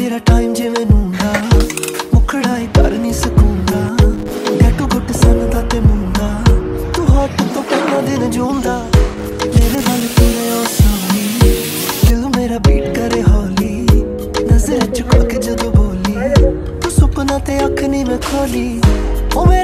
तेरा टाइम जिवें नूंदा मुखड़ा ही कर नहीं सकूंगा गैटू गुट सन दा ते मुंडा तू हॉट तो पहला दिन जूंदा मेरे वाल तुरे ओ सामी दिल मेरा बीट करे हौली नजर चुका के जदों बोली तू सुपना ते अख नहीं मैं खोली।